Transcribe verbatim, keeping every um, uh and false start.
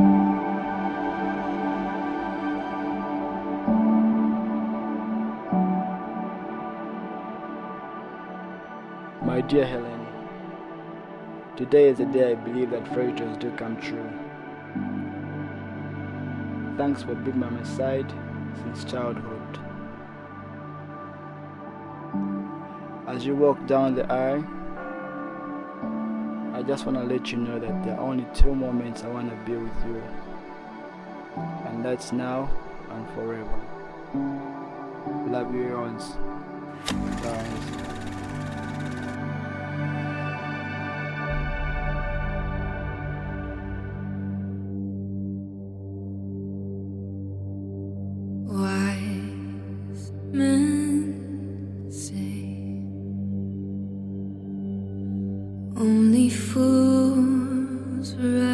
My dear Helen, today is the day I believe that fairy tales do come true. Thanks for being by my side since childhood. As you walk down the aisle, I just want to let you know that there are only two moments I want to be with you, and that's now and forever. Love you, yours, guys. Wise men say only fools rise.